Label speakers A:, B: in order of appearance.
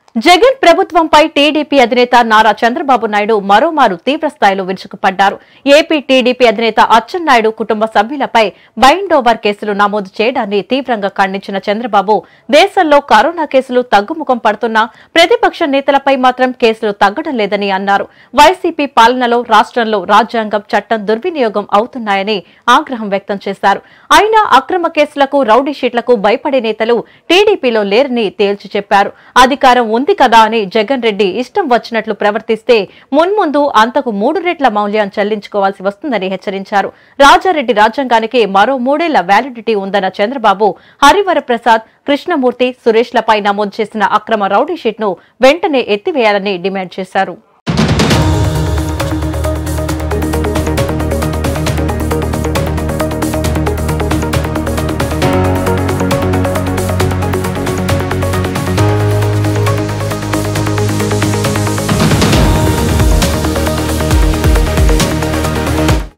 A: జగన్ ప్రభుత్వంపై టీడీపీ అధినేత నారా చంద్రబాబు నాయుడు మరోమారు తీవ్రస్థాయిలో విరుచుకుపడ్డారు. ఏపీ టీడీపీ అధినేత అచ్చెన్నాయుడు కుటుంబ సభ్యులపై బైండ్ ఓవర్ కేసులు నమోదు చేయడాన్ని తీవ్రంగా ఖండించిన చంద్రబాబు, దేశంలో కరోనా కేసులు తగ్గుముఖం పడుతున్నా ప్రతిపక్ష నేతలపై మాత్రం కేసులు తగ్గడం లేదని అన్నారు. వైసీపీ పాలనలో రాష్ట్రంలో రాజ్యాంగం, చట్టం దుర్వినియోగం అవుతున్నాయని ఆగ్రహం వ్యక్తం చేశారు. అయినా అక్రమ కేసులకు, రౌడీ షీట్లకు భయపడే నేతలు టీడీపీలో లేరని తేల్చి చెప్పారు. అధికారం ఉంది కదా అని జగన్ రెడ్డి ఇష్టం వచ్చినట్లు ప్రవర్తిస్తే మున్ముందు అంతకు 3 రెట్ల మౌల్యం చెల్లించుకోవాల్సి వస్తుందని హెచ్చరించారు. రాజారెడ్డి రాజ్యాంగానికి మరో 3 ఏళ్ల వ్యాలిడిటీ ఉందన్న చంద్రబాబు, హరివరప్రసాద్, కృష్ణమూర్తి, సురేష్లపై నమోదు చేసిన అక్రమ రౌడీ షీట్ను వెంటనే ఎత్తివేయాలని డిమాండ్ చేశారు.